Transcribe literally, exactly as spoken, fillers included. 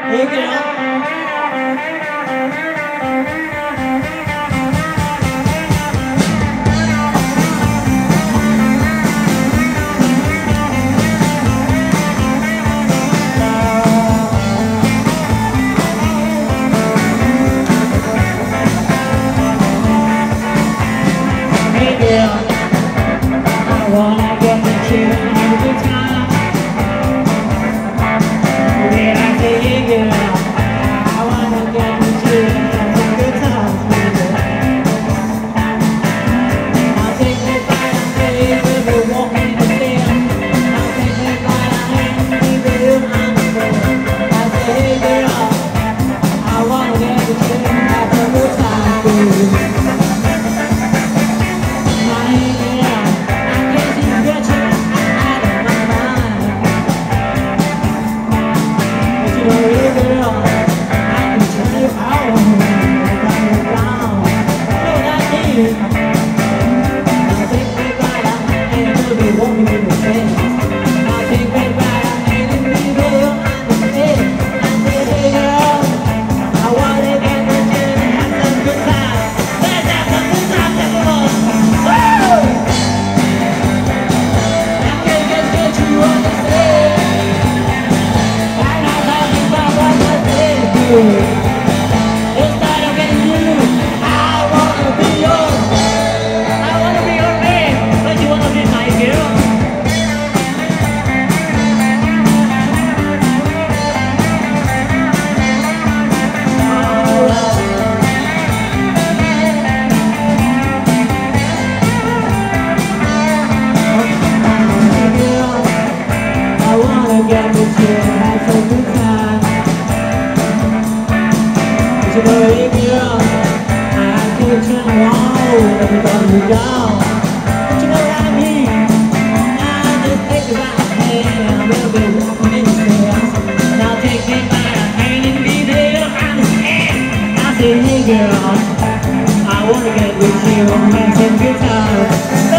Hey girl, hey girl, I wanna get with you every time. When I say hey girl, I wanna get with you and have a good time, baby. I'll take me by the hand, we'll be walking the stairs. I'll take me by the hand, baby, you'll understand. I say hey girl, I wanna get with you and have a good time, baby. Instead of getting you, I wanna be yours. I wanna be your man, but you wanna be my girl. I wanna get with you and have some good time. Baby girl, I could turn around everybody was gone. But you know what I mean? I just take it by the hand, we'll be walking in the stairs. And I'll take me by the hand and be there to understand. I say, hey girl, I wanna get with you and have some good time.